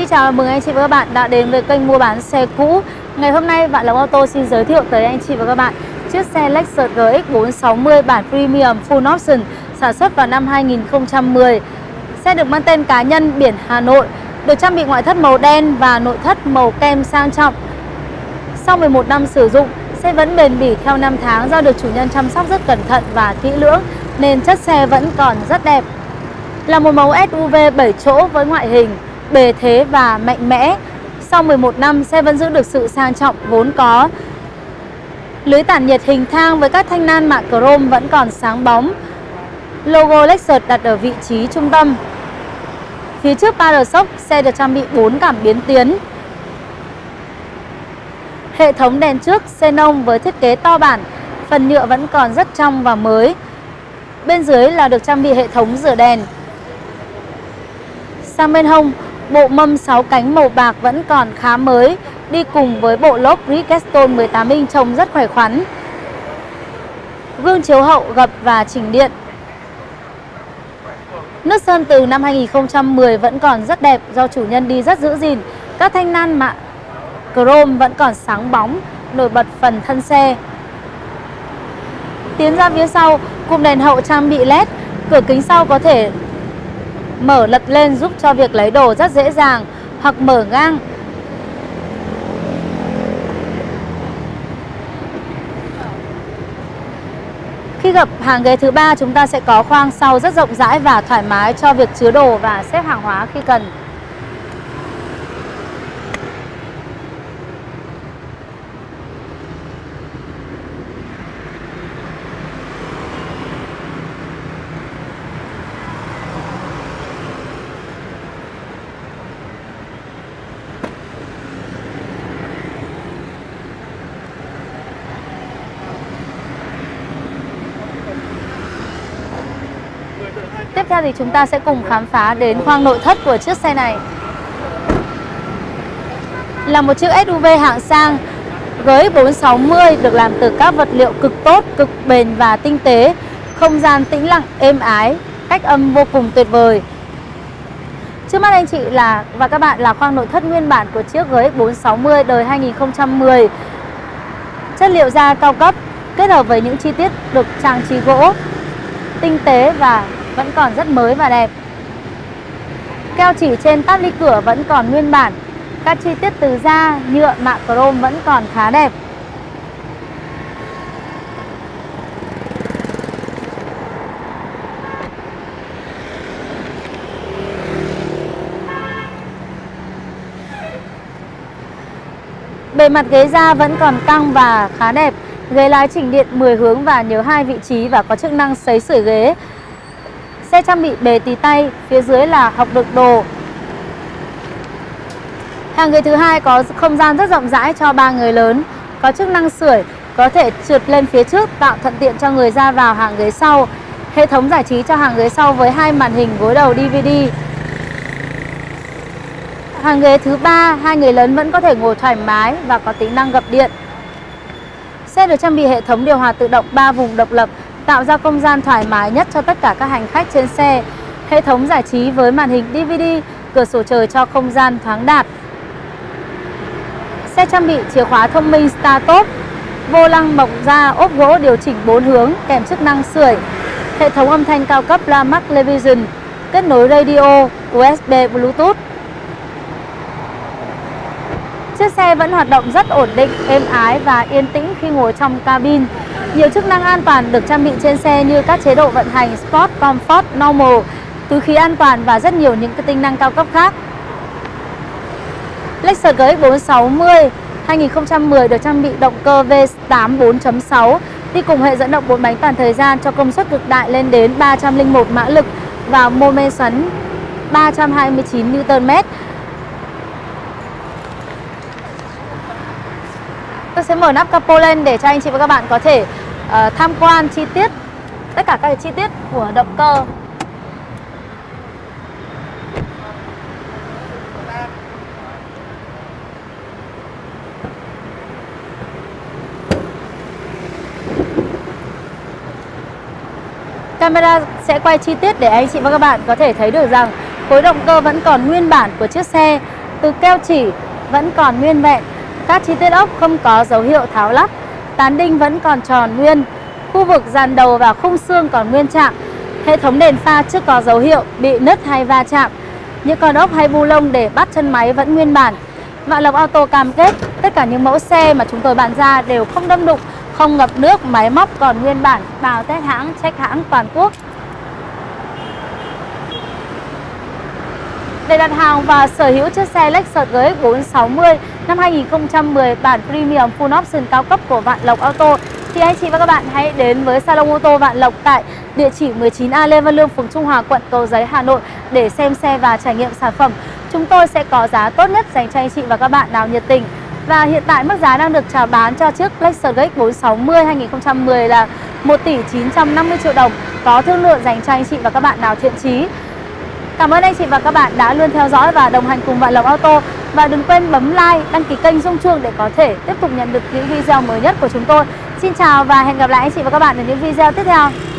Xin chào mừng anh chị và các bạn đã đến với kênh mua bán xe cũ. Ngày hôm nay Vạn Lộc Auto xin giới thiệu tới anh chị và các bạn chiếc xe Lexus GX 460 bản Premium Full Option sản xuất vào năm 2010. Xe được mang tên cá nhân, biển Hà Nội, được trang bị ngoại thất màu đen và nội thất màu kem sang trọng. Sau 11 năm sử dụng, xe vẫn bền bỉ theo năm tháng do được chủ nhân chăm sóc rất cẩn thận và kỹ lưỡng nên chất xe vẫn còn rất đẹp. Là một mẫu SUV 7 chỗ với ngoại hình bề thế và mạnh mẽ. Sau 11 năm, xe vẫn giữ được sự sang trọng vốn có. Lưới tản nhiệt hình thang với các thanh nan mạ chrome vẫn còn sáng bóng. Logo Lexus đặt ở vị trí trung tâm. Phía trước Power Shock, xe được trang bị 4 cảm biến tiến. Hệ thống đèn trước xenon với thiết kế to bản, phần nhựa vẫn còn rất trong và mới. Bên dưới là được trang bị hệ thống rửa đèn. Sang bên hông, bộ mâm 6 cánh màu bạc vẫn còn khá mới, đi cùng với bộ lốp Bridgestone 18 inch trông rất khỏe khoắn. Gương chiếu hậu gập và chỉnh điện. Nước sơn từ năm 2010 vẫn còn rất đẹp do chủ nhân đi rất giữ gìn. Các thanh nan mạ chrome vẫn còn sáng bóng, nổi bật phần thân xe. Tiến ra phía sau, cụm đèn hậu trang bị LED, cửa kính sau có thể mở lật lên giúp cho việc lấy đồ rất dễ dàng hoặc mở ngang. Khi gập hàng ghế thứ 3, chúng ta sẽ có khoang sau rất rộng rãi và thoải mái cho việc chứa đồ và xếp hàng hóa khi cần. Tiếp theo thì chúng ta sẽ cùng khám phá đến khoang nội thất của chiếc xe này. Là một chiếc SUV hạng sang, GX 460 được làm từ các vật liệu cực tốt, cực bền và tinh tế. Không gian tĩnh lặng, êm ái, cách âm vô cùng tuyệt vời. Trước mắt anh chị và các bạn là khoang nội thất nguyên bản của chiếc GX 460 đời 2010. Chất liệu da cao cấp kết hợp với những chi tiết được trang trí gỗ tinh tế và vẫn còn rất mới và đẹp. Keo chỉ trên táp ly cửa vẫn còn nguyên bản. Các chi tiết từ da, nhựa, mạ chrome vẫn còn khá đẹp. Bề mặt ghế da vẫn còn căng và khá đẹp. Ghế lái chỉnh điện 10 hướng và nhớ 2 vị trí và có chức năng sấy sưởi ghế. Xe trang bị bề tì tay, phía dưới là hộc đựng đồ. Hàng ghế thứ 2 có không gian rất rộng rãi cho 3 người lớn, có chức năng sưởi, có thể trượt lên phía trước tạo thuận tiện cho người ra vào hàng ghế sau. Hệ thống giải trí cho hàng ghế sau với 2 màn hình gối đầu DVD. Hàng ghế thứ 3, 2 người lớn vẫn có thể ngồi thoải mái và có tính năng gập điện. Xe được trang bị hệ thống điều hòa tự động 3 vùng độc lập, tạo ra không gian thoải mái nhất cho tất cả các hành khách trên xe. Hệ thống giải trí với màn hình DVD, cửa sổ trời cho không gian thoáng đạt. Xe trang bị chìa khóa thông minh Start Top, vô lăng bọc da ốp gỗ điều chỉnh 4 hướng kèm chức năng sưởi. Hệ thống âm thanh cao cấp Lamax Television, kết nối radio, USB, Bluetooth. Chiếc xe vẫn hoạt động rất ổn định, êm ái và yên tĩnh khi ngồi trong cabin. Nhiều chức năng an toàn được trang bị trên xe như các chế độ vận hành Sport, Comfort, Normal, túi khí an toàn và rất nhiều những tính năng cao cấp khác. Lexus GX 460 2010 được trang bị động cơ V8 4.6 đi cùng hệ dẫn động 4 bánh toàn thời gian cho công suất cực đại lên đến 301 mã lực và mô men xoắn 329 Nm. Tôi sẽ mở nắp capo lên để cho anh chị và các bạn có thể tham quan chi tiết tất cả các chi tiết của động cơ. Camera sẽ quay chi tiết để anh chị và các bạn có thể thấy được rằng khối động cơ vẫn còn nguyên bản của chiếc xe. từ keo chỉ vẫn còn nguyên vẹn, các chi tiết ốc không có dấu hiệu tháo lắp, tán đinh vẫn còn tròn nguyên, khu vực dàn đầu và khung xương còn nguyên trạng, hệ thống đèn pha chưa có dấu hiệu bị nứt hay va chạm, những con ốc hay bu lông để bắt chân máy vẫn nguyên bản. Vạn Lộc Auto cam kết tất cả những mẫu xe mà chúng tôi bán ra đều không đâm đụng, không ngập nước, máy móc còn nguyên bản, bảo test hãng, check hãng toàn quốc. Để đặt hàng và sở hữu chiếc xe Lexus GX 460 năm 2010 bản Premium Full Option cao cấp của Vạn Lộc Auto thì anh chị và các bạn hãy đến với Salon ô tô Vạn Lộc tại địa chỉ 19A Lê Văn Lương, phường Trung Hòa, quận Cầu Giấy, Hà Nội để xem xe và trải nghiệm sản phẩm. Chúng tôi sẽ có giá tốt nhất dành cho anh chị và các bạn nào nhiệt tình. Và hiện tại mức giá đang được chào bán cho chiếc Lexus GX 460 2010 là 1 tỷ 950 triệu đồng, có thương lượng dành cho anh chị và các bạn nào thiện chí. Cảm ơn anh chị và các bạn đã luôn theo dõi và đồng hành cùng Vạn Lộc Auto. Và đừng quên bấm like, đăng ký kênh, rung chuông để có thể tiếp tục nhận được những video mới nhất của chúng tôi. Xin chào và hẹn gặp lại anh chị và các bạn ở những video tiếp theo.